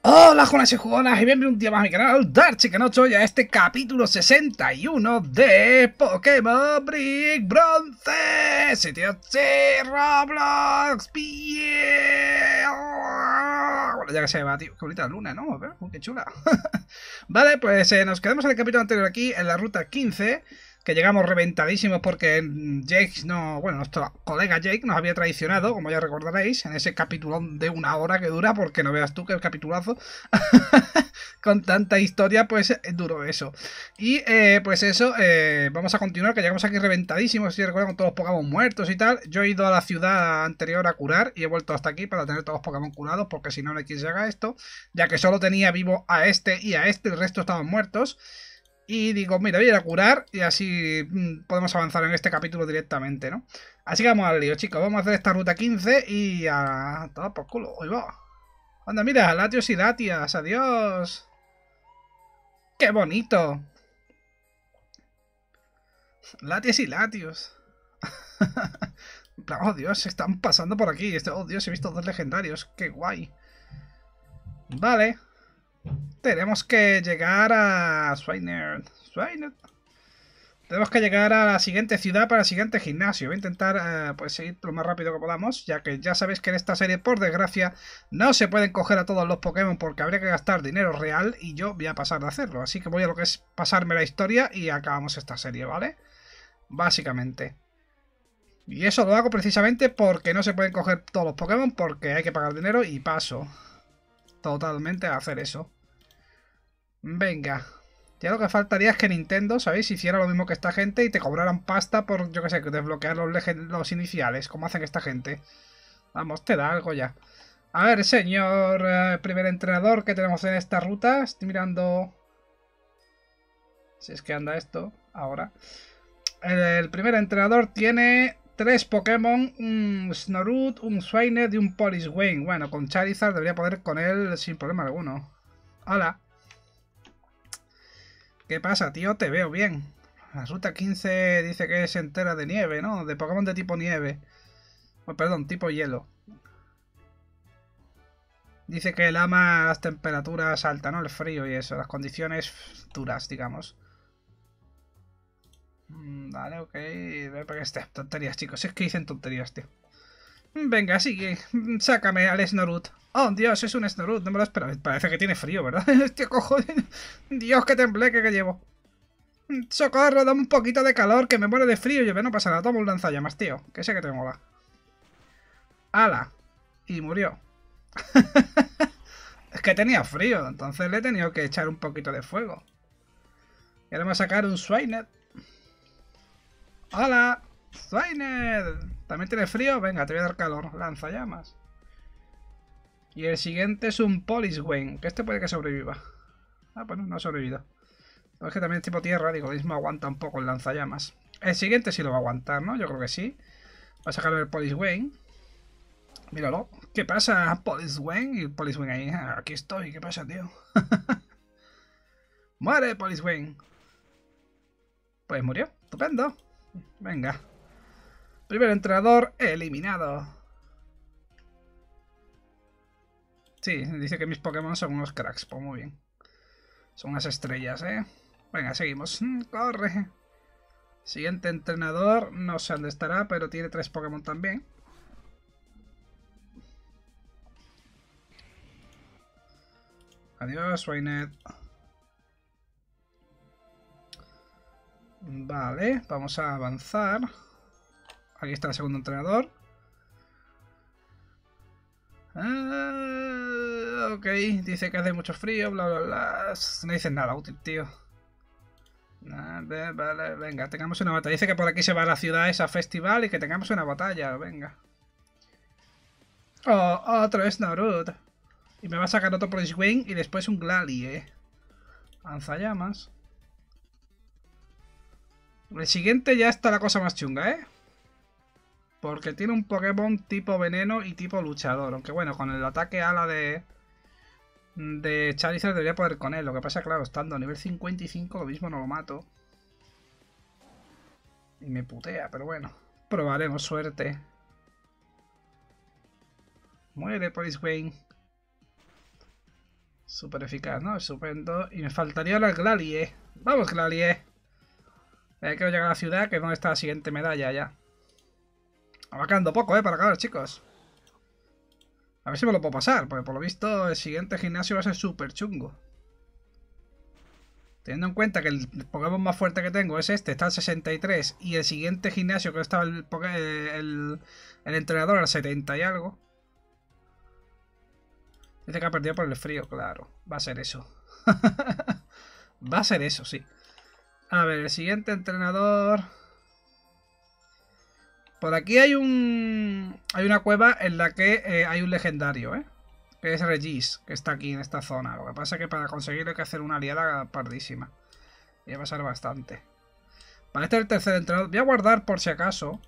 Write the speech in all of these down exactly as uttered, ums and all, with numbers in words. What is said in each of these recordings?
Hola jugones y jugonas y bienvenidos un día más a mi canal Darchicanocho y a este capítulo sesenta y uno de Pokémon Brick Bronce. Sitio sí, Roblox, bien. Bueno, ya que se va, tío, qué bonita la luna, ¿no? Uh, qué chula. Vale, pues eh, nos quedamos en el capítulo anterior aquí, en la ruta quince. Que llegamos reventadísimos porque Jake no... Bueno, nuestro colega Jake nos había traicionado, como ya recordaréis, en ese capitulón de una hora que dura, porque no veas tú que el capitulazo con tanta historia, pues duró eso. Y eh, pues eso, eh, vamos a continuar, que llegamos aquí reventadísimos, si recuerdan, con todos los Pokémon muertos y tal. Yo he ido a la ciudad anterior a curar y he vuelto hasta aquí para tener todos los Pokémon curados, porque si no, no hay quien se haga esto, ya que solo tenía vivo a este y a este, el resto estaban muertos. Y digo, mira, voy a ir a curar y así mmm, podemos avanzar en este capítulo directamente, ¿no? Así que vamos al lío, chicos. Vamos a hacer esta ruta quince y a... todo por culo. Hoy va. Anda, mira, Latios y Latias. Adiós. ¡Qué bonito! Latias y Latios. Oh, Dios, se están pasando por aquí. Oh, Dios, he visto dos legendarios. ¡Qué guay! Vale. Tenemos que llegar a Swinert. Swinert. Tenemos que llegar a la siguiente ciudad para el siguiente gimnasio. Voy a intentar eh, pues seguir lo más rápido que podamos, ya que ya sabéis que en esta serie, por desgracia, no se pueden coger a todos los Pokémon porque habría que gastar dinero real y yo voy a pasar de hacerlo. Así que voy a lo que es pasarme la historia y acabamos esta serie, ¿vale? Básicamente. Y eso lo hago precisamente porque no se pueden coger todos los Pokémon porque hay que pagar dinero y paso totalmente a hacer eso. Venga. Ya lo que faltaría es que Nintendo, ¿sabéis? Hiciera lo mismo que esta gente y te cobraran pasta por, yo que sé, desbloquear los, los iniciales, como hacen esta gente. Vamos, te da algo ya. A ver, señor eh, primer entrenador que tenemos en esta ruta. Estoy mirando... Si es que anda esto, ahora. El, el primer entrenador tiene tres Pokémon, un Snorunt, un Swinert y un Poliwhirl. Bueno, con Charizard debería poder con él sin problema alguno. Hola. ¿Qué pasa, tío? Te veo bien. La ruta quince dice que es entera de nieve, ¿no? De Pokémon de tipo nieve. Oh, perdón, tipo hielo. Dice que él ama las temperaturas altas, ¿no? El frío y eso. Las condiciones duras, digamos. Vale, ok. Estas tonterías, chicos. Es que dicen tonterías, tío. Venga, sigue. Sácame al Snorunt. Oh, Dios, es un Snorunt. No me lo esperaba. Parece que tiene frío, ¿verdad? Este cojo. Dios, qué tembleque que llevo. Socorro, dame un poquito de calor, que me muero de frío. Yo, no pasa nada, toma un lanzallamas, tío. Que sé que te mola. ¡Hala! Y murió. Es que tenía frío, entonces le he tenido que echar un poquito de fuego. Y ahora vamos a sacar un Swinert. ¡Hola! ¡Swinert! ¿También tiene frío? Venga, te voy a dar calor. Lanzallamas. Y el siguiente es un Poliwhirl, que este puede que sobreviva. Ah, bueno, no ha sobrevivido. Es que también es tipo tierra, digo, mismo aguanta un poco el lanzallamas. El siguiente sí lo va a aguantar, ¿no? Yo creo que sí. Va a sacar el Poliwhirl. Míralo. ¿Qué pasa, Poliwhirl? Y el Poliwhirl ahí. Ah, aquí estoy. ¿Qué pasa, tío? ¡Muere, Poliwhirl! Pues murió. Estupendo. Venga. Primer entrenador eliminado. Sí, dice que mis Pokémon son unos cracks. Pues muy bien. Son unas estrellas, ¿eh? Venga, seguimos. Corre. Siguiente entrenador. No sé dónde estará, pero tiene tres Pokémon también. Adiós, Swinert. Vale, vamos a avanzar. Aquí está el segundo entrenador. Ah, ok, dice que hace mucho frío, bla bla bla. No dice nada útil, tío. Vale, vale, venga, tengamos una batalla. Dice que por aquí se va a la ciudad esa festival y que tengamos una batalla, venga. Oh, otro Snorunt. Y me va a sacar otro Poliwhirl y después un Glalie, eh. Lanzallamas. El siguiente ya está la cosa más chunga, ¿eh? Porque tiene un Pokémon tipo veneno y tipo luchador. Aunque bueno, con el ataque ala de... De Charizard debería poder con él. Lo que pasa, claro, estando a nivel cincuenta y cinco, lo mismo no lo mato. Y me putea, pero bueno. Probaremos suerte. Muere, Poliwhirl. Súper eficaz, ¿no? Estupendo. Y me faltaría la Glalie. Vamos, Glalie. Eh, quiero llegar a la ciudad, que es donde está la siguiente medalla ya. Va quedando poco, ¿eh? Para acabar, chicos. A ver si me lo puedo pasar, porque por lo visto el siguiente gimnasio va a ser súper chungo. Teniendo en cuenta que el Pokémon más fuerte que tengo es este, está al sesenta y tres. Y el siguiente gimnasio que estaba el, el, el entrenador al setenta y algo. Dice que ha perdido por el frío, claro. Va a ser eso. Va a ser eso, sí. A ver, el siguiente entrenador... Por aquí hay un... Hay una cueva en la que eh, hay un legendario, ¿eh? Que es Regis, que está aquí en esta zona. Lo que pasa es que para conseguirlo hay que hacer una aliada pardísima. Y va a ser bastante. Vale, este es el tercer entrenador. Voy a guardar por si acaso.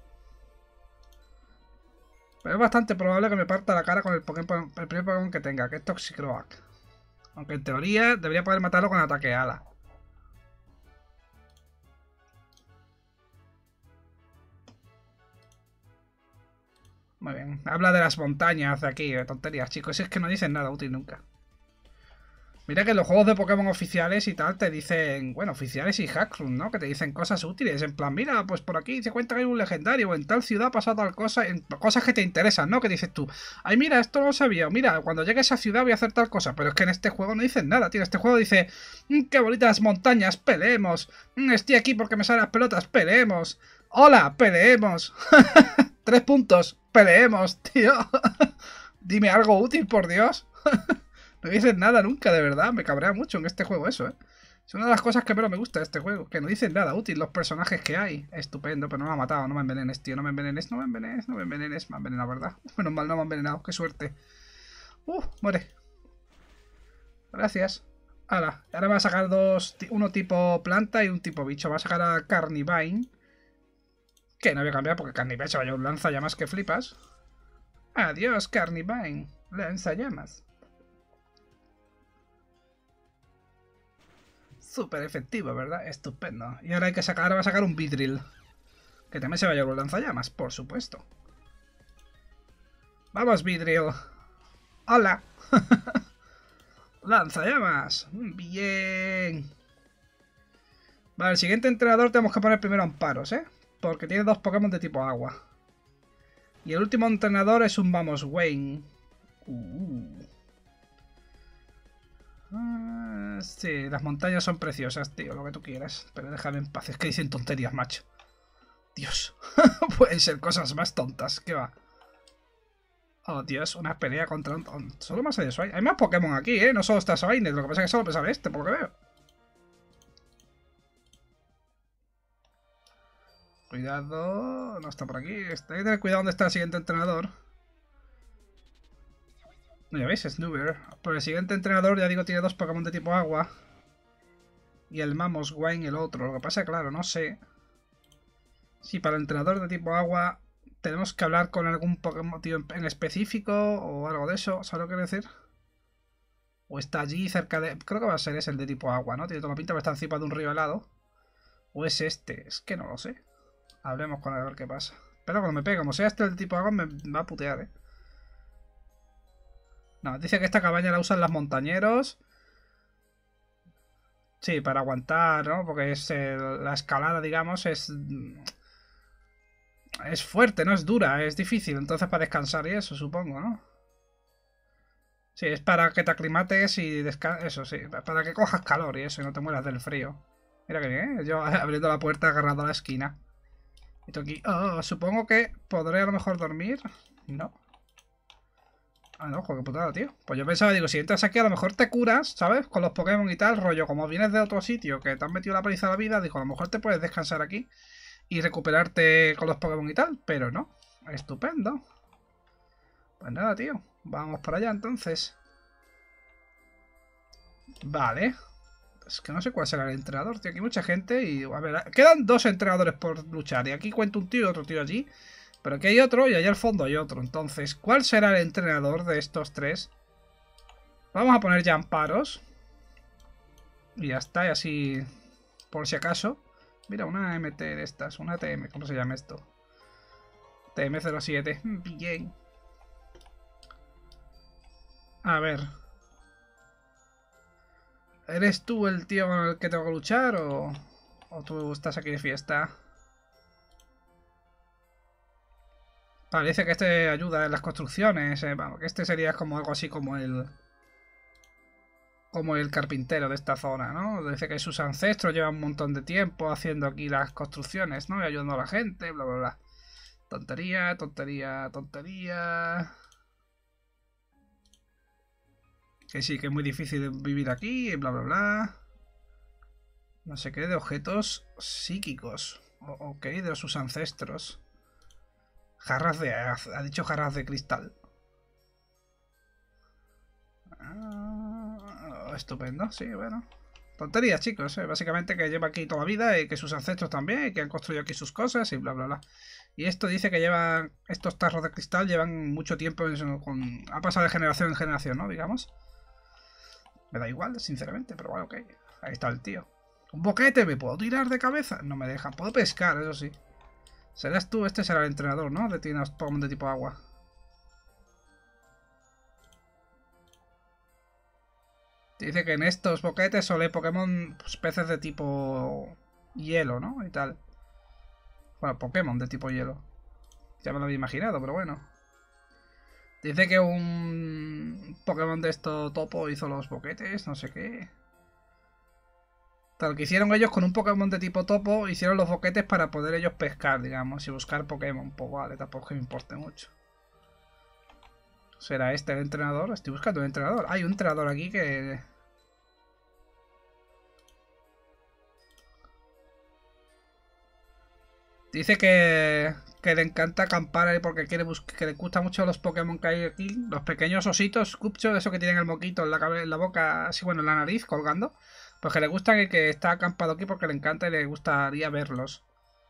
Pero es bastante probable que me parta la cara con el, Pokémon, el primer Pokémon que tenga, que es Toxicroak. Aunque en teoría debería poder matarlo con ataque ala. Muy bien. Habla de las montañas de aquí, de tonterías, chicos. Es que no dicen nada útil nunca. Mira que los juegos de Pokémon oficiales y tal te dicen, bueno, oficiales y hackroom, ¿no? Que te dicen cosas útiles, en plan, mira, pues por aquí se cuenta que hay un legendario, o en tal ciudad pasa tal cosa, en cosas que te interesan, ¿no? Que dices tú, ay, mira, esto no lo sabía, mira, cuando llegue a esa ciudad voy a hacer tal cosa, pero es que en este juego no dicen nada, tío, este juego dice, mmm, qué bonitas montañas, peleemos, mmm, estoy aquí porque me salen las pelotas, peleemos, hola, peleemos, tres puntos, peleemos, tío, dime algo útil, por Dios. No dicen nada nunca, de verdad. Me cabrea mucho en este juego eso, ¿eh? Es una de las cosas que menos me gusta de este juego. Que no dicen nada útil los personajes que hay. Estupendo, pero no me ha matado. No me envenenes, tío. No me envenenes, no me envenenes, no me envenenes. Me ha envenenado, ¿verdad? Menos mal, no me ha envenenado. Qué suerte. Uh, muere. Gracias. Ahora, ahora me va a sacar dos. Uno tipo planta y un tipo bicho. Va a sacar a Carnivine. Que no voy a cambiar porque Carnivine se vaya un lanzallamas que flipas. Adiós, Carnivine. Lanzallamas. Súper efectivo, ¿verdad? Estupendo. Y ahora hay que sacar, ahora va a sacar un Vidril. Que también se va a llevar un lanzallamas, por supuesto. Vamos, Vidril. Hola. Lanzallamas. Bien. Vale, el siguiente entrenador tenemos que poner primero amparos, ¿eh? Porque tiene dos Pokémon de tipo agua. Y el último entrenador es un Vamos Wayne. Uh. Ah, sí, las montañas son preciosas, tío, lo que tú quieras. Pero déjame en paz, es que dicen tonterías, macho. Dios, pueden ser cosas más tontas, ¿qué va? Oh, Dios, una pelea contra un... Solo más hay de Swine. Hay más Pokémon aquí, ¿eh? No solo está Swine, lo que pasa es que solo me sale este, por lo que veo. Cuidado, no está por aquí. Hay que tener cuidado donde está el siguiente entrenador. No, ya veis, Snoover. Pero el siguiente entrenador, ya digo, tiene dos Pokémon de tipo agua. Y el Mamoswine el otro. Lo que pasa es que, claro, no sé si para el entrenador de tipo agua tenemos que hablar con algún Pokémon tío, en específico o algo de eso. ¿Sabes lo que quiero decir? O está allí cerca de... Creo que va a ser ese el de tipo agua, ¿no? Tiene toda la pinta que está encima de un río helado. O es este. Es que no lo sé. Hablemos con él a ver qué pasa. Pero cuando me pegue, como sea este el de tipo agua, me va a putear, ¿eh? No, dice que esta cabaña la usan los montañeros. Sí, para aguantar, ¿no? Porque es eh, la escalada, digamos, es... Es fuerte, no es dura, es difícil. Entonces para descansar y eso, supongo, ¿no? Sí, es para que te aclimates y descanses. Eso, sí, para que cojas calor y eso y no te mueras del frío. Mira que bien, ¿eh? Yo abriendo la puerta agarrado a la esquina. Y tú aquí... Oh, supongo que podré a lo mejor dormir. No. Ah, no, joder, qué putada, tío. Pues yo pensaba, digo, si entras aquí a lo mejor te curas, ¿sabes? Con los Pokémon y tal, rollo. Como vienes de otro sitio que te han metido la paliza a la vida, digo, a lo mejor te puedes descansar aquí y recuperarte con los Pokémon y tal, pero no. Estupendo. Pues nada, tío. Vamos para allá entonces. Vale. Es que no sé cuál será el entrenador, tío. Aquí hay mucha gente y... A ver, quedan dos entrenadores por luchar. Y aquí cuento un tío y otro tío allí. Pero aquí hay otro y allá al fondo hay otro. Entonces, ¿cuál será el entrenador de estos tres? Vamos a poner ya amparos. Y ya está, y así... Por si acaso. Mira, una M T de estas. Una T M, ¿cómo se llama esto? T M cero siete. Bien. A ver. ¿Eres tú el tío con el que tengo que luchar o, o tú estás aquí de fiesta? Parece que este ayuda en las construcciones. Eh, vamos, que este sería como algo así como el... Como el carpintero de esta zona, ¿no? Dice que sus ancestros llevan un montón de tiempo haciendo aquí las construcciones, ¿no? Y ayudando a la gente, bla, bla, bla. Tontería, tontería, tontería... Que sí, que es muy difícil vivir aquí, bla, bla, bla. No sé qué, de objetos psíquicos. O, ok, de sus ancestros. Jarras de... Ha dicho jarras de cristal. Ah, estupendo, sí, bueno. Tonterías, chicos, ¿eh? Básicamente que lleva aquí toda la vida y que sus ancestros también, y que han construido aquí sus cosas y bla, bla, bla. Y esto dice que llevan... Estos tarros de cristal llevan mucho tiempo en, con... Ha pasado de generación en generación, ¿no? Digamos. Me da igual, sinceramente, pero bueno, ok. Ahí está el tío. ¿Un boquete? ¿Me puedo tirar de cabeza? No me dejan. Puedo pescar, eso sí. Serás tú, este será el entrenador, ¿no? De tienes Pokémon de tipo agua. Dice que en estos boquetes solo hay Pokémon, pues, peces de tipo hielo, ¿no? Y tal. Bueno, Pokémon de tipo hielo. Ya me lo había imaginado, pero bueno. Dice que un Pokémon de esto topo hizo los boquetes, no sé qué. Tal que hicieron ellos con un Pokémon de tipo topo, hicieron los boquetes para poder ellos pescar, digamos, y buscar Pokémon. Pues vale, tampoco que me importe mucho. ¿Será este el entrenador? Estoy buscando un entrenador. Hay un entrenador aquí que... Dice que, que le encanta acampar ahí porque quiere que le gustan mucho los Pokémon que hay aquí. Los pequeños ositos, Cupcho, eso que tienen el moquito en la, en la boca, así bueno, en la nariz, colgando. Pues que le gustan y que está acampado aquí porque le encanta y le gustaría verlos.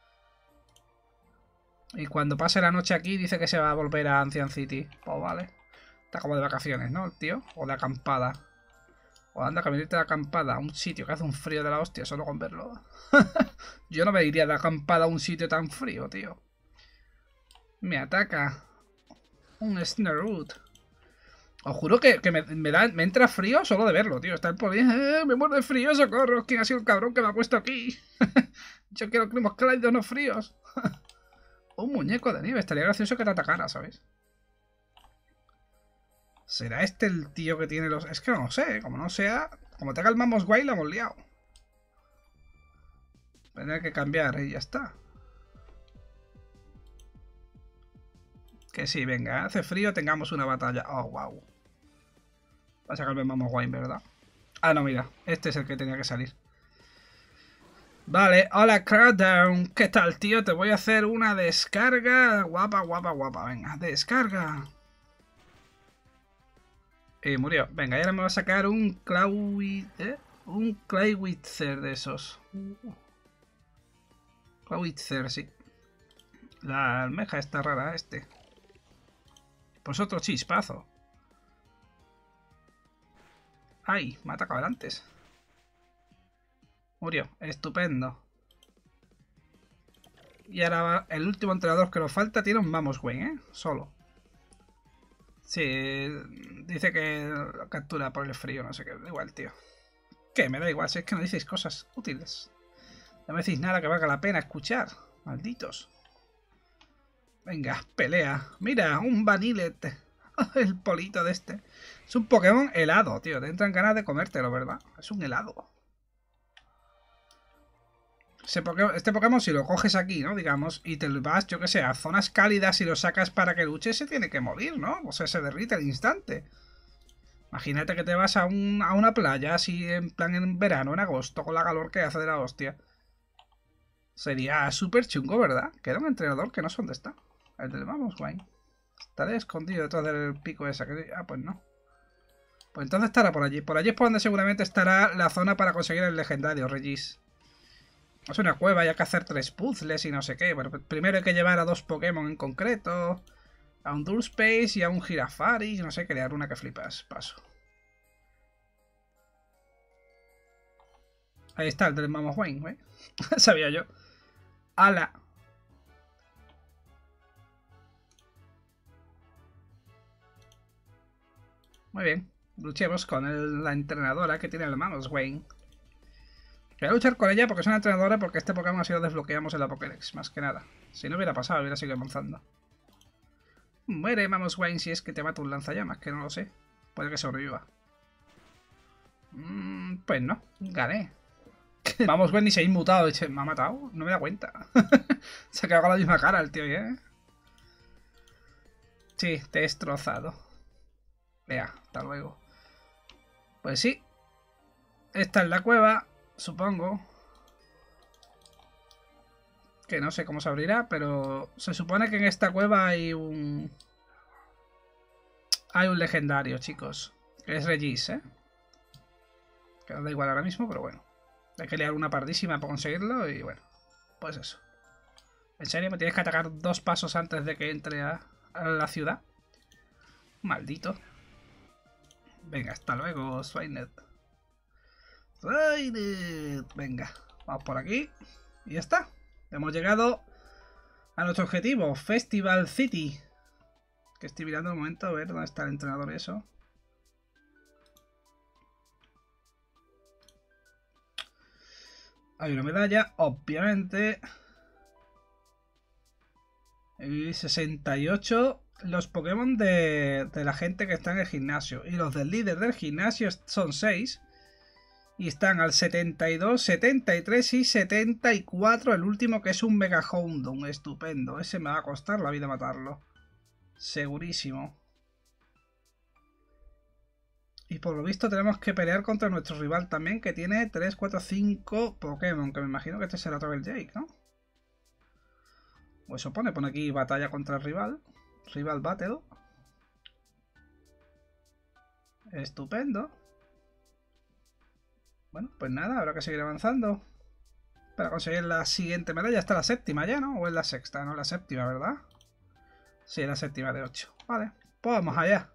Y cuando pase la noche aquí dice que se va a volver a Ancient City. Pues vale. Está como de vacaciones, ¿no? El tío. O de acampada. O anda a venirte de acampada a un sitio que hace un frío de la hostia solo con verlo. Yo no me iría de acampada a un sitio tan frío, tío. Me ataca. Un Snaroot. Os juro que, que me, me, da, me entra frío solo de verlo, tío. Está el poli. Eh, me muero de frío, socorro. ¿Quién ha sido el cabrón que me ha puesto aquí? Yo quiero climas cálidos, no fríos. Un muñeco de nieve. Estaría gracioso que te atacara, ¿sabes? ¿Será este el tío que tiene los...? Es que no lo sé. Como no sea... Como tenga el Mamos Guay, la hemos liado. Tendré que cambiar y ya está. Que sí, venga. Hace frío, tengamos una batalla. Oh, wow. Va a sacarme el Mamos Guay, ¿verdad? Ah, no, mira. Este es el que tenía que salir. Vale, hola Crowdown, ¿qué tal, tío? Te voy a hacer una descarga guapa, guapa, guapa. Venga, descarga. Y murió. Venga, y ahora me va a sacar un Clawi... ¿eh? Un Claywitzer de esos. Clawitzer, sí. La almeja está rara, este. Pues otro chispazo. ¡Ay! Me ha atacado antes. Murió. Estupendo. Y ahora va el último entrenador que nos falta. Tiene un Mamoswing, ¿eh? Solo. Sí, dice que captura por el frío, no sé qué. Da igual, tío. ¿Qué? Me da igual, si es que no decís cosas útiles. No me decís nada que valga la pena escuchar. Malditos. Venga, pelea. Mira, un Vanillet. El polito de este. Es un Pokémon helado, tío. Te entran ganas de comértelo, ¿verdad? Es un helado. Pokémon, este Pokémon, si lo coges aquí, ¿no? Digamos, y te lo vas, yo que sé, a zonas cálidas y lo sacas para que luche, se tiene que morir, ¿no? O sea, se derrite al instante. Imagínate que te vas a, un, a una playa así, en plan en verano, en agosto, con la calor que hace de la hostia. Sería súper chungo, ¿verdad? Queda un entrenador que no sé dónde está. El del vamos, guay. Estaré escondido detrás del pico esa. Que... Ah, pues no. Pues entonces estará por allí. Por allí es por donde seguramente estará la zona para conseguir el legendario, Regis. Es una cueva, hay que hacer tres puzzles y no sé qué. Bueno, primero hay que llevar a dos Pokémon en concreto. A un Durspace y a un Girafari. No sé, crear una que flipas. Paso. Ahí está, el del Mamoswing, ¿eh? Sabía yo. ¡Hala! Muy bien. luchemos con el, la entrenadora que tiene el Mamoswine. Voy a luchar con ella porque es una entrenadora, porque este Pokémon así lo desbloqueamos en la Pokédex, más que nada. Si no hubiera pasado, hubiera seguido avanzando. Muere, Mamoswine, si es que te mata un lanzallamas, que no lo sé. Puede que sobreviva. Mm, pues no, gané. Mamoswine ni se ha inmutado, me ha matado, no me da cuenta. Se ha quedado con la misma cara el tío, ¿eh? Sí, te he destrozado. Vea, hasta luego. Pues sí. Esta es la cueva, supongo. Que no sé cómo se abrirá, pero se supone que en esta cueva hay un... Hay un legendario, chicos. Que es Regis, ¿eh? Que nos da igual ahora mismo, pero bueno. Hay que liar una pardísima para conseguirlo y bueno. Pues eso. ¿En serio? ¿Me tienes que atacar dos pasos antes de que entre a, a la ciudad? Maldito. Venga, hasta luego, Swined. Swined. Venga, vamos por aquí. Y ya está. Hemos llegado a nuestro objetivo, Festival City. Que estoy mirando un momento a ver dónde está el entrenador y eso. Hay una medalla, obviamente. Y sesenta y ocho los Pokémon de, de la gente que está en el gimnasio. Y los del líder del gimnasio son seis. Y están al setenta y dos, setenta y tres y setenta y cuatro. El último, que es un Mega Houndoom. Estupendo. Ese me va a costar la vida matarlo. Segurísimo. Y por lo visto tenemos que pelear contra nuestro rival también, que tiene tres, cuatro, cinco Pokémon. Que me imagino que este será Travel Jake, ¿no? O eso pone. Pone aquí batalla contra el rival. Rival Battle. Estupendo. Bueno, pues nada, habrá que seguir avanzando para conseguir la siguiente medalla. Está la séptima ya, ¿no? ¿O es la sexta? No, la séptima, ¿verdad? Sí, la séptima de ocho. Vale, pues vamos allá.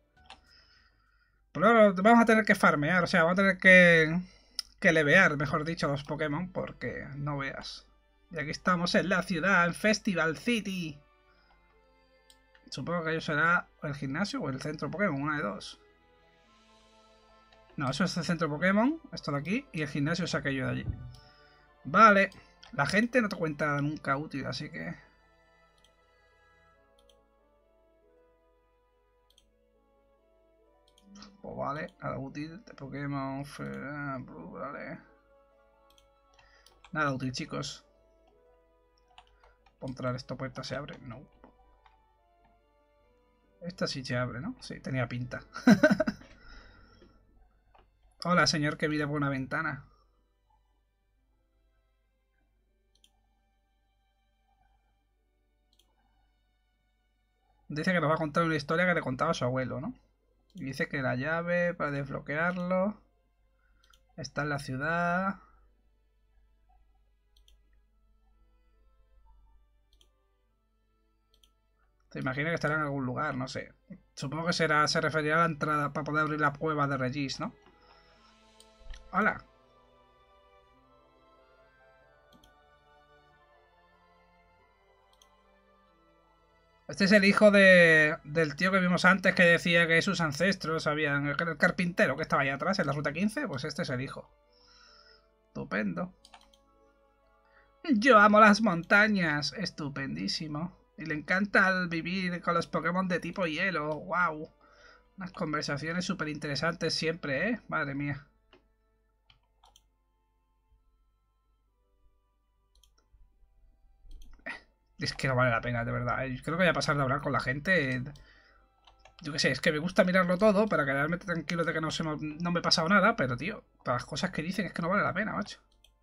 Pero vamos a tener que farmear, o sea, vamos a tener que, que levear, mejor dicho, los Pokémon, porque no veas. Y aquí estamos en la ciudad, en Festival City. Supongo que ello será el gimnasio o el centro Pokémon, una de dos. No, eso es el centro Pokémon, esto de aquí, y el gimnasio es aquello de allí. Vale, la gente no te cuenta nada nunca útil, así que... Pues vale, nada útil, de Pokémon... Vale. Nada útil, chicos. Por entrar esta puerta se abre, no. Esta sí se abre, ¿no? Sí, tenía pinta. Hola, señor que mira por una ventana. Dice que nos va a contar una historia que le contaba su abuelo, ¿no? Y dice que la llave para desbloquearlo está en la ciudad. Te imaginas que estará en algún lugar, no sé. Supongo que será, se referirá a la entrada para poder abrir la cueva de Regis, ¿no? Hola. Este es el hijo de, del tío que vimos antes que decía que sus ancestros habían... El carpintero que estaba allá atrás en la ruta quince, pues este es el hijo. Estupendo. Yo amo las montañas. Estupendísimo. Y le encanta el vivir con los Pokémon de tipo hielo. ¡Wow! Unas conversaciones súper interesantes siempre, ¿eh? Madre mía. Es que no vale la pena, de verdad. ¿eh? Creo que voy a pasar de hablar con la gente. Yo qué sé, es que me gusta mirarlo todo para quedarme tranquilo de que no, se me, no me he pasado nada. Pero, tío, para las cosas que dicen es que no vale la pena, macho.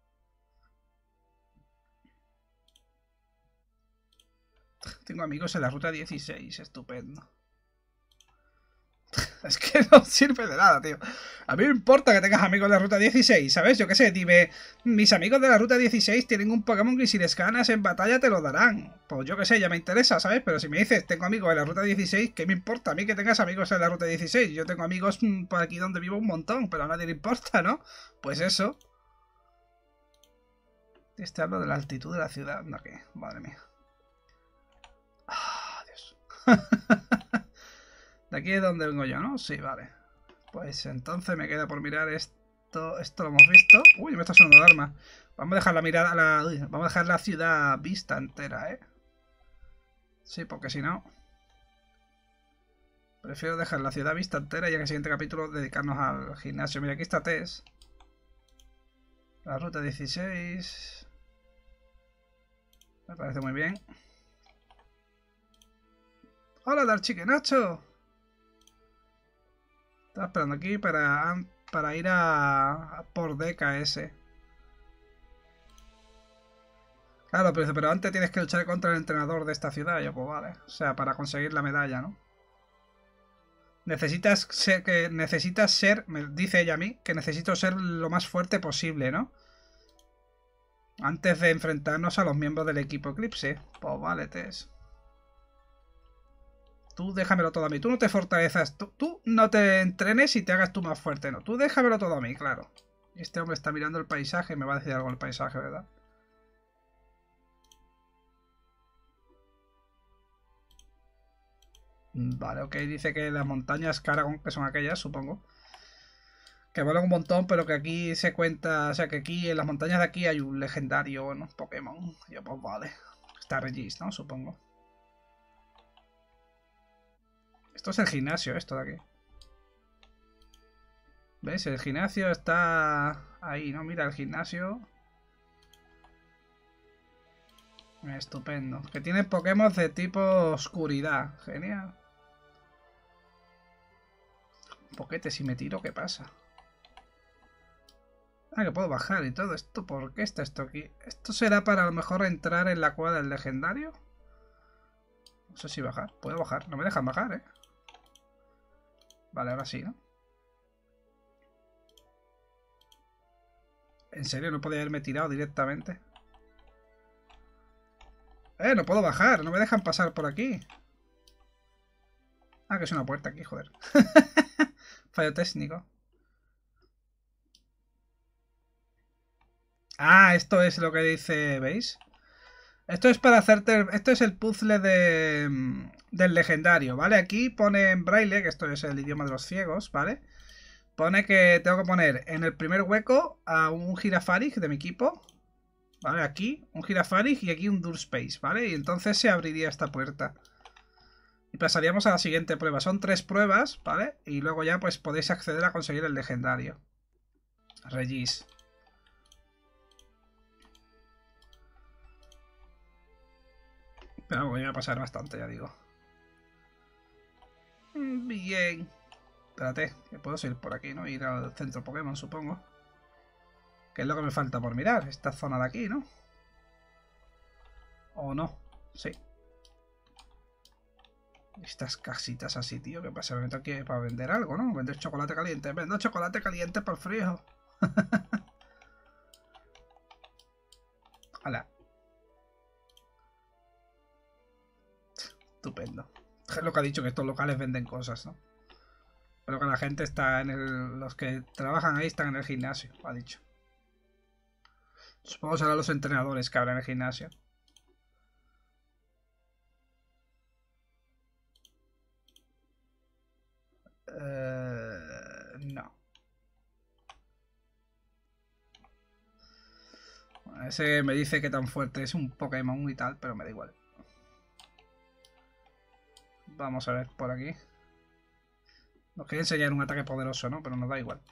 Tengo amigos en la ruta dieciséis, estupendo. Es que no sirve de nada, tío. A mí me importa que tengas amigos de la ruta dieciséis, ¿sabes? Yo qué sé, dime, mis amigos de la ruta dieciséis tienen un Pokémon que si les ganas en batalla te lo darán. Pues yo qué sé, ya me interesa, ¿sabes? Pero si me dices, tengo amigos en la ruta dieciséis, ¿qué me importa a mí que tengas amigos en la ruta dieciséis? Yo tengo amigos por aquí donde vivo un montón, pero a nadie le importa, ¿no? Pues eso. Este hablo de la altitud de la ciudad. No, ¿qué? Madre mía. Ah, Dios. De aquí es donde vengo yo, ¿no? Sí, vale. Pues entonces me queda por mirar esto. Esto lo hemos visto. Uy, me está sonando alarma. Vamos a dejar la mirada, la, uy, vamos a dejar la ciudad vista entera, ¿eh? Sí, porque si no... Prefiero dejar la ciudad vista entera y en el siguiente capítulo dedicarnos al gimnasio. Mira, aquí está Tess. La ruta dieciséis. Me parece muy bien. Hola, Darchiquenacho. Estaba esperando aquí para, para ir a, a por D K S. Claro, pero, pero antes tienes que luchar contra el entrenador de esta ciudad. Yo, pues vale. O sea, para conseguir la medalla, ¿no? Necesitas ser, que necesitas ser, me dice ella a mí, que necesito ser lo más fuerte posible, ¿no? Antes de enfrentarnos a los miembros del equipo Eclipse. Pues vale, Tess. Tú déjamelo todo a mí. Tú no te fortalezas. Tú, tú no te entrenes y te hagas tú más fuerte, no. Tú déjamelo todo a mí, claro. Este hombre está mirando el paisaje. Me va a decir algo el paisaje, ¿verdad? Vale, ok. Dice que las montañas Caragon, que son aquellas, supongo. Que vuelan un montón, pero que aquí se cuenta... O sea, que aquí en las montañas de aquí hay un legendario, ¿no? Pokémon. Yo, pues vale. Está Regis, ¿no? Supongo. Esto es el gimnasio, esto de aquí. ¿Ves? El gimnasio está ahí, ¿no? Mira el gimnasio. Estupendo. Que tiene Pokémon de tipo oscuridad. Genial. Poquete, si me tiro, ¿qué pasa? Ah, que puedo bajar y todo esto. ¿Por qué está esto aquí? ¿Esto será para a lo mejor entrar en la cueva del legendario? No sé si bajar. Puedo bajar. No me dejan bajar, ¿eh? Vale, ahora sí, ¿no? ¿En serio? ¿No podía haberme tirado directamente? ¡Eh! No puedo bajar. No me dejan pasar por aquí. Ah, que es una puerta aquí, joder. Fallo técnico. Ah, esto es lo que dice, ¿veis? Esto es para hacerte... Esto es el puzzle de, del legendario, ¿vale? Aquí pone en braille, que esto es el idioma de los ciegos, ¿vale? Pone que tengo que poner en el primer hueco a un Girafarig de mi equipo. ¿Vale? Aquí un Girafarig y aquí un Durspace, ¿vale? Y entonces se abriría esta puerta. Y pasaríamos a la siguiente prueba. Son tres pruebas, ¿vale? Y luego ya pues podéis acceder a conseguir el legendario. Regis. Pero voy a pasar bastante, ya digo. Bien. Espérate, que puedo ir por aquí, ¿no? Ir al centro Pokémon, supongo. Que es lo que me falta por mirar. Esta zona de aquí, ¿no? ¿O no? Sí. Estas casitas así, tío. ¿Qué pasa? Me meto aquí para vender algo, ¿no? Vender chocolate caliente. Vendo chocolate caliente por frío. Hala. Estupendo. Es lo que ha dicho, que estos locales venden cosas, ¿no? Pero que la gente está en el... Los que trabajan ahí están en el gimnasio, ha dicho. Supongo que serán los entrenadores que abren el gimnasio. Uh, no. Ese me dice que tan fuerte es un Pokémon y tal, pero me da igual. Vamos a ver por aquí. Nos quiere enseñar un ataque poderoso, ¿no? Pero nos da igual.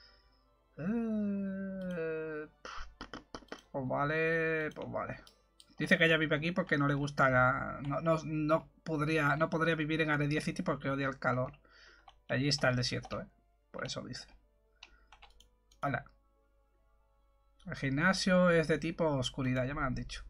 Eh... Pues vale, pues vale. Dice que ella vive aquí porque no le gusta la... No, no, no, podría, no podría vivir en Aredia City porque odia el calor. Allí está el desierto, ¿eh? Por eso dice. Hola. El gimnasio es de tipo oscuridad, ya me lo han dicho.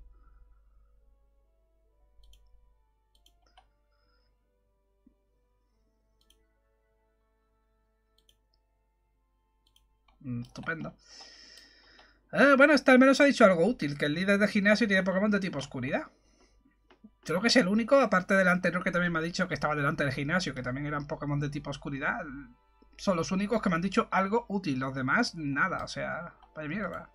Mm, estupendo. Eh, bueno, este al menos ha dicho algo útil, que el líder de gimnasio tiene Pokémon de tipo oscuridad. Creo que es el único, aparte del anterior que también me ha dicho que estaba delante del gimnasio, que también eran Pokémon de tipo oscuridad. Son los únicos que me han dicho algo útil, los demás nada, o sea, vaya mierda.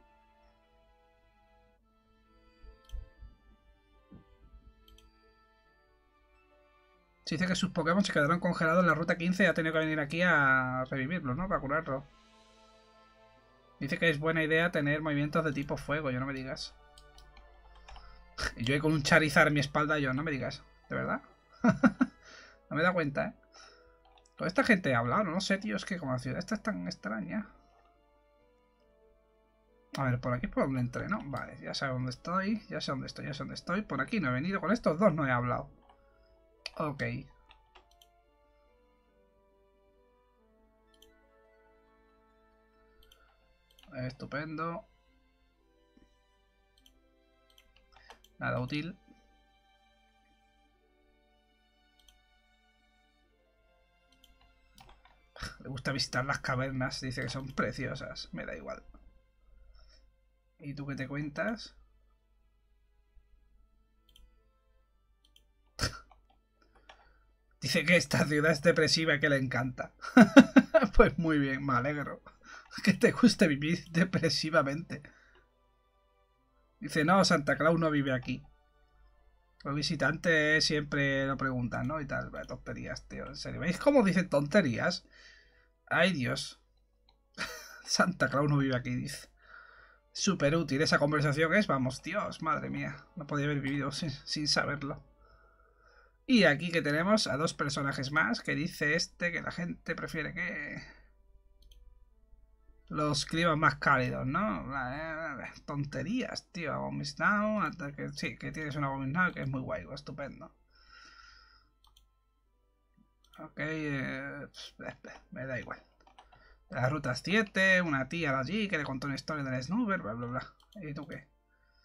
Dice que sus Pokémon se quedaron congelados en la ruta quince y ha tenido que venir aquí a revivirlos, ¿no? Para curarlo. Dice que es buena idea tener movimientos de tipo fuego, yo no me digas. Y yo ahí con un Charizard en mi espalda, yo, no me digas. ¿De verdad? No me da cuenta, ¿eh? Toda esta gente he hablado, no sé, tío, es que como la ciudad esta es tan extraña. A ver, por aquí es por donde entré, ¿no? Vale, ya sé dónde estoy, ya sé dónde estoy, ya sé dónde estoy. Por aquí no he venido, con estos dos no he hablado. Ok. Estupendo. Nada útil. Le gusta visitar las cavernas, dice que son preciosas. Me da igual. ¿Y tú qué te cuentas? Dice que esta ciudad es depresiva y que le encanta. Pues muy bien, me alegro. Que te guste vivir depresivamente. Dice, no, Santa Claus no vive aquí. Los visitantes siempre lo preguntan, ¿no? Y tal, vaya tonterías, tío. En serio, ¿veis cómo dicen tonterías? Ay, Dios. Santa Claus no vive aquí, dice. Súper útil esa conversación es, vamos, Dios, madre mía. No podía haber vivido sin, sin saberlo. Y aquí que tenemos a dos personajes más, que dice este que la gente prefiere que... los climas más cálidos, ¿no? Tonterías, tío. Abominado, hasta que sí, que tienes un abominado que es muy guay, estupendo. Ok, eh, me da igual. Las rutas siete, una tía de allí que le contó una historia del Snoober, bla bla bla. ¿Y tú qué?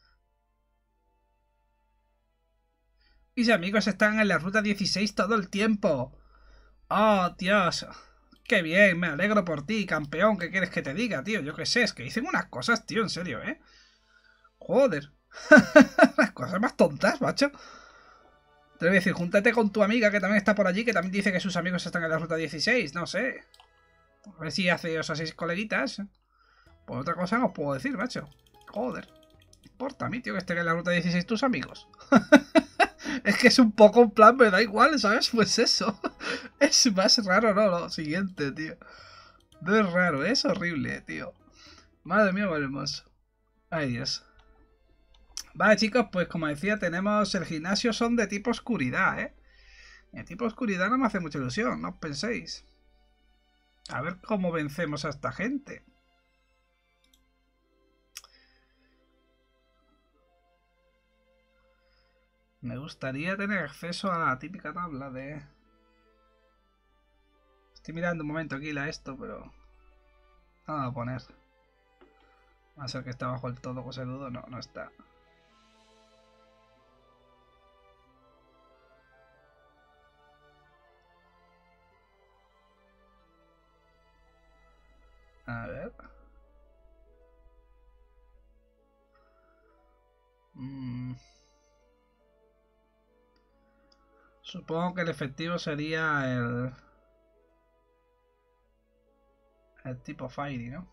Mis amigos están en la ruta dieciséis todo el tiempo. Oh, Dios. Qué bien, me alegro por ti, campeón. ¿Qué quieres que te diga, tío? Yo qué sé, es que dicen unas cosas, tío, en serio, ¿eh? Joder. Las cosas más tontas, macho. Te voy a decir, júntate con tu amiga que también está por allí, que también dice que sus amigos están en la ruta dieciséis, no sé. A ver si hace os seis coleguitas. Pues otra cosa no os puedo decir, macho. Joder. ¿Qué importa a mí, tío, que estén en la ruta dieciséis tus amigos? Es que es un poco un plan, me da igual, ¿sabes? Pues eso. Es más raro, ¿no? Lo siguiente, tío. No es raro, es horrible, tío. Madre mía, qué hermoso. Ay, Dios. Vale, chicos, pues como decía, tenemos el gimnasio, son de tipo oscuridad, ¿eh? El tipo oscuridad no me hace mucha ilusión, no os penséis. A ver cómo vencemos a esta gente. Me gustaría tener acceso a la típica tabla de... Estoy mirando un momento aquí la esto, pero... No la voy a poner. A ser que está bajo el todo, cosa dudo. No, no está. A ver. Mm. Supongo que el efectivo sería el... El tipo Fairy, ¿no?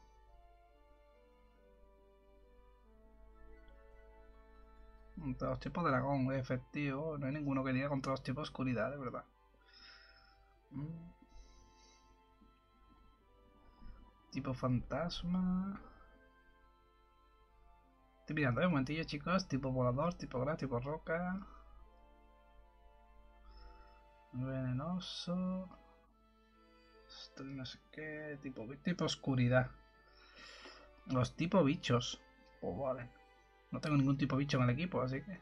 Contra los tipos de dragón, efectivo. No hay ninguno que diga contra los tipos de oscuridad, de verdad. Mm. Tipo fantasma. Estoy mirando, ¿eh? Un momentillo, chicos. Tipo volador, tipo gas, tipo roca. Venenoso. Esto no sé qué. Tipo, tipo oscuridad. Los tipo bichos. Pues vale. No tengo ningún tipo bicho en el equipo, así que...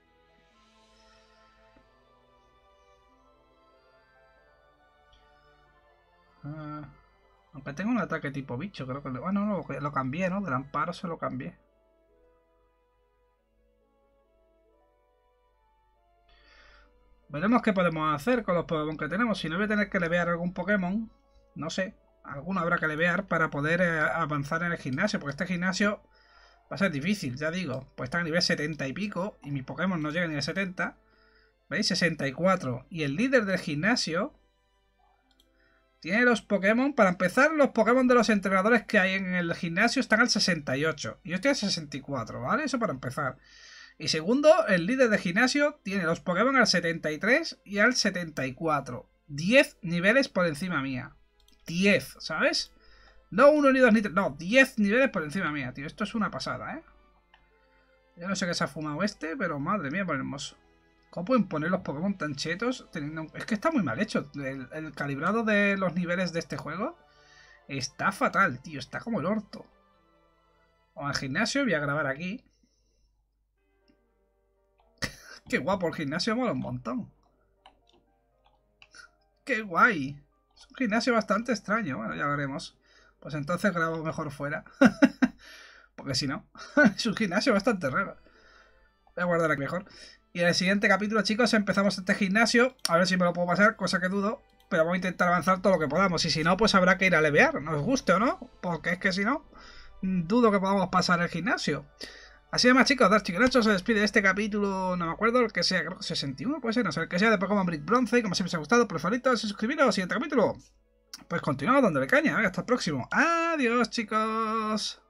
Ah, aunque tengo un ataque tipo bicho, creo que... Bueno, no, lo, lo cambié, ¿no? Del amparo se lo cambié. Veremos qué podemos hacer con los Pokémon que tenemos. Si no, voy a tener que levear algún Pokémon. No sé. Alguno habrá que levear para poder eh, avanzar en el gimnasio. Porque este gimnasio va a ser difícil, ya digo. Pues está a nivel setenta y pico. Y mi Pokémon no llega ni a setenta. ¿Veis? sesenta y cuatro. Y el líder del gimnasio tiene los Pokémon. Para empezar, los Pokémon de los entrenadores que hay en el gimnasio están al sesenta y ocho. Y yo estoy al sesenta y cuatro, ¿vale? Eso para empezar. Y segundo, el líder de gimnasio tiene los Pokémon al setenta y tres y al setenta y cuatro. diez niveles por encima mía. diez, ¿sabes? No uno ni dos ni tres, no, diez niveles por encima mía, tío. Esto es una pasada, ¿eh? Yo no sé qué se ha fumado este, pero madre mía, por hermoso. ¿Cómo pueden poner los Pokémon tan chetos? Teniendo... Es que está muy mal hecho. El, el calibrado de los niveles de este juego está fatal, tío. Está como el orto. Vamos al gimnasio, voy a grabar aquí. Qué guapo, el gimnasio mola un montón. Qué guay. Es un gimnasio bastante extraño. Bueno, ya veremos. Pues entonces grabo mejor fuera. Porque si no, es un gimnasio bastante raro. Voy a guardar aquí mejor. Y en el siguiente capítulo, chicos, empezamos este gimnasio. A ver si me lo puedo pasar, cosa que dudo. Pero vamos a intentar avanzar todo lo que podamos. Y si no, pues habrá que ir a levear. Nos guste o no. Porque es que si no, dudo que podamos pasar el gimnasio. Así de más, chicos, Dark Chicken ocho se despide de este capítulo, no me acuerdo, el que sea, creo que sesenta y uno, puede ser, no sé, el que sea de Pokémon Brick Bronce, y como siempre os ha gustado, por favor, suscribiros, siguiente capítulo. Pues continuamos dándole caña, venga, hasta el próximo. Adiós, chicos.